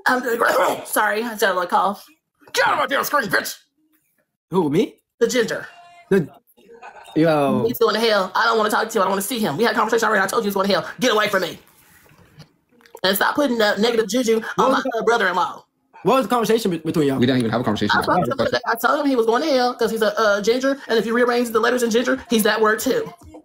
I'm doing great. Sorry, I sounded like a cough. Get out of my damn screen, bitch! Who, me? The ginger. Yo. He's going to hell. I don't want to talk to you. I don't want to see him. We had a conversation already. I told you he's going to hell. Get away from me. And stop putting negative juju on my brother-in-law. What was the conversation between y'all? We didn't even have a conversation. I told him he was going to hell because he's a ginger, and if you rearrange the letters in ginger, he's that word too.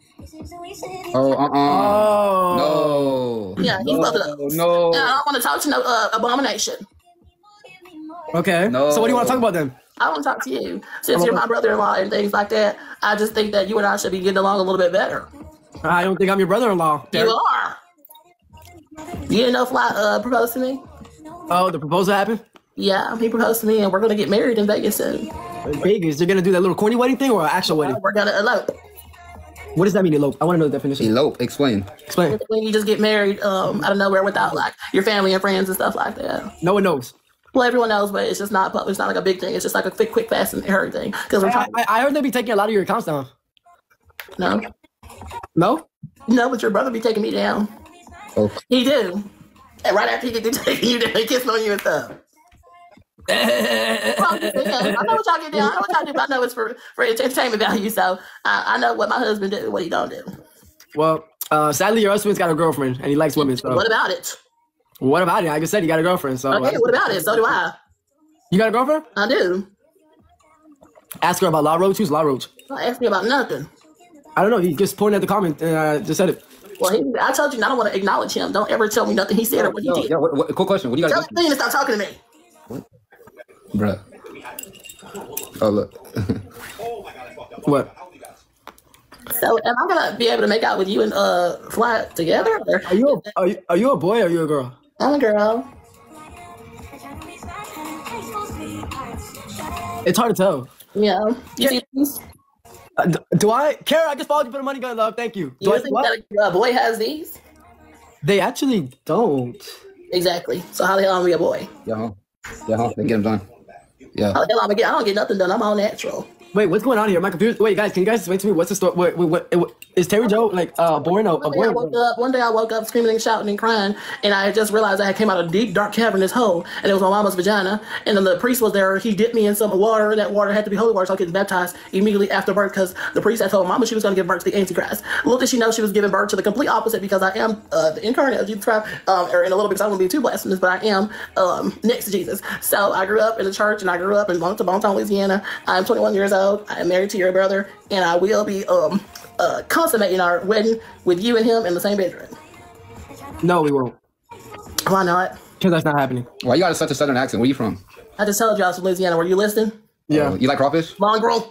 Oh, no. Yeah, he's both of those. No. And I don't want to talk to no abomination. Okay. No. So what do you want to talk about then? I want to talk to you. Since you're my brother-in-law and things like that, I just think that you and I should be getting along a little bit better. I don't think I'm your brother-in-law. You are. You didn't know Fly proposed to me? Oh, the proposal happened? Yeah, he proposed to me, and we're going to get married in Vegas soon. In Vegas? You're going to do that little corny wedding thing or an actual wedding? We're going to elope. What does that mean, elope? I want to know the definition. Elope. Explain. Explain. When you just get married out of nowhere without like your family and friends and stuff like that. No one knows. Well, everyone knows, but it's just not. It's not like a big thing. It's just like a quick, fast, and hurry thing. Because I heard they be taking a lot of your accounts down. No. No. No, but your brother be taking me down. Oh. He do. And right after he get to taking you down, he kissing on you and stuff. I know what y'all get down. I know what y'all do, but I know it's for entertainment value. So I know what my husband do, what he don't do. Well, sadly, your husband's got a girlfriend and he likes women. So. What about it? What about it? Like I said, he got a girlfriend. So. Okay, what about it? So do I. You got a girlfriend? I do. Ask her about La Roach. Who's La Roach? Don't ask me about nothing. I don't know. He just pointed at the comment and I just said it. Well, I told you I don't want to acknowledge him. Don't ever tell me nothing he said or what he did. Yeah, cool question. What do you got? Tell him to stop talking to me. Bruh. Oh, look. What? So, am I gonna be able to make out with you and Fly together? Or? Are you a boy or are you a girl? I'm a girl. It's hard to tell. Yeah. You see these? Do I? Kara, I just followed you for the money gun, love. Thank you. You think that a boy has these? They actually don't. Exactly. So how the hell am I a boy? Yeah, they get them done. Yeah. How the hell am I get? I don't get nothing done. I'm all natural. Wait, what's going on here? Am I confused? Wait, guys, can you guys explain to me what's the story? What is Terry Joe like born? One day I woke up screaming and shouting and crying, and I just realized I came out of a deep, dark, cavernous hole, and it was my mama's vagina. And then the priest was there. He dipped me in some water. That water had to be holy water, so I could get baptized immediately after birth, because the priest had told mama she was going to give birth to the Antichrist. Little did she know she was giving birth to the complete opposite, because I am the incarnate of Jesus Christ, or in a little bit, because I won't be too blasphemous, but I am next to Jesus. So I grew up in the church, and I grew up in Bonton, Louisiana. I'm 21 years old. I am married to your brother, and I will be consummating our wedding with you and him in the same bedroom. No, we won't. Why not? Because that's not happening. Why you got such a southern accent? Where you from? I just told you I was from Louisiana. Were you listening? Yeah. You like crawfish? Mongrel.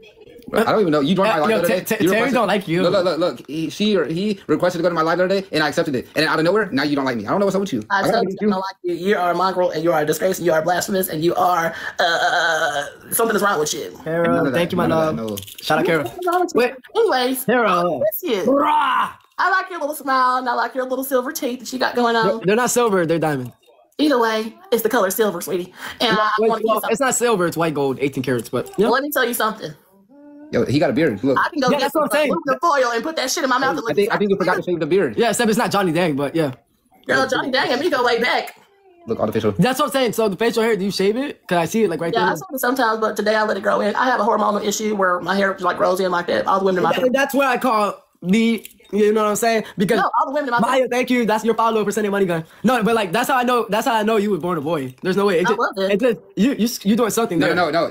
I don't even know. You joined my live the other day. Terry don't like you. Look. He requested to go to my live the other day, and I accepted it. And then out of nowhere, now you don't like me. I don't know what's up with you. I told you I don't like you. You are a mongrel, and you are a disgrace, and you are blasphemous, and you are something is wrong with you. Kara, thank you, my love. No. Shout out, Kara. Wait. Anyways, Kara. I miss you. I like your little smile, and I like your little silver teeth that you got going on. They're not silver. They're diamond. Either way, it's the color silver, sweetie. And it's not silver. It's white gold, 18 carats. But well, let me tell you something. Yo, he got a beard. Look. I can go get some aluminum foil and put that shit in my mouth. I think you forgot to shave the beard. Yeah, except it's not Johnny Dang, but yeah. Girl, Johnny Dang and me go way back. Look, artificial. That's what I'm saying. So the facial hair, do you shave it? Because I see it like right there. Yeah, I shave it sometimes, but today I let it grow in. I have a hormonal issue where my hair like grows in like that. All the women in my family. That's what I call the... You know what I'm saying? Because no, all the women in my Maya, thank you. That's your follow percent of money gun. No, but like that's how I know. That's how I know you was born a boy. There's no way. It's just you doing something there. No.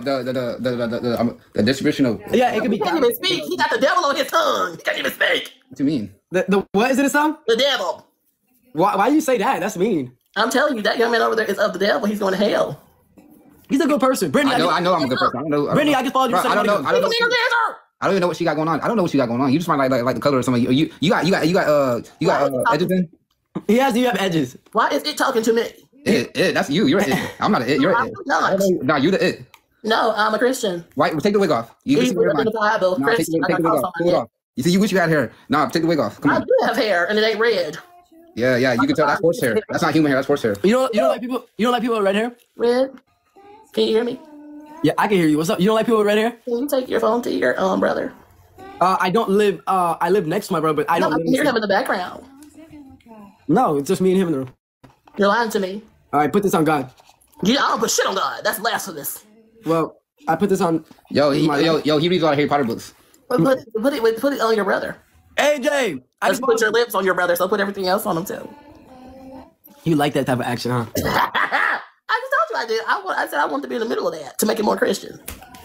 The distribution of it could be. He can't even speak. He got the devil on his tongue. He can't even speak. What do you mean? The what is it? A song? The devil. Why you say that? That's mean. I'm telling you, that young man over there is of the devil. He's going to hell. He's a good person. Brittany, I know I'm a good person. Brittany, I just followed you. I don't know. I don't even know what she got going on. I don't know what she got going on. You just might like the color or something. You got edges in. You have edges. Why is it talking to me? It. That's you. You're it. I'm not it. You're it. No, you the it. No, I'm a Christian. Why? Take the wig off. You in the Bible. No, take the wig off. Pull it off. You see, you wish you had hair. No, take the wig off. Come on. I do have hair, and it ain't red. Yeah. You can tell that's horse hair. That's not human hair. That's horse hair. You don't like people. You don't like people with red hair. Red. Can you hear me? Yeah, I can hear you. What's up? You don't like people with red hair? Can you take your phone to your brother? I don't live. I live next to my brother, but I don't. I can hear him in the background. No, it's just me and him in the room. You're lying to me. All right, put this on God. Yeah, I don't put shit on God. That's blasphemous. Well, I put this on. Yo, he reads a lot of Harry Potter books. Put it on your brother. AJ, I just put your lips on your brother, so put everything else on him too. You like that type of action, huh? I just told you I did. I said I want to be in the middle of that to make it more Christian.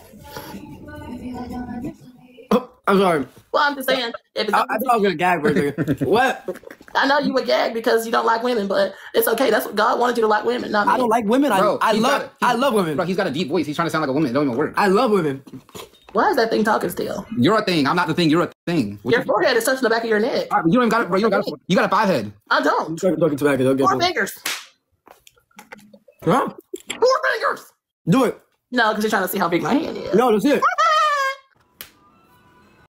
Oh, I'm sorry. Well, I'm just saying. I thought I was gonna gag for a second. What? I know you would gag because you don't like women, but it's okay. That's what God wanted you to like women, not me. I don't like women. Bro, I love women. Bro, he's got a deep voice. He's trying to sound like a woman. It don't even work. I love women. Why is that thing talking still? You're a thing. I'm not the thing. You're a thing. Your forehead is touching the back of your neck. You don't even got it, bro. You don't got it. You got a 5 head. I don't. I'm talking too back. 4 fingers. Huh? 4 fingers. Do it. No, because you're trying to see how big my hand is. No, that's it.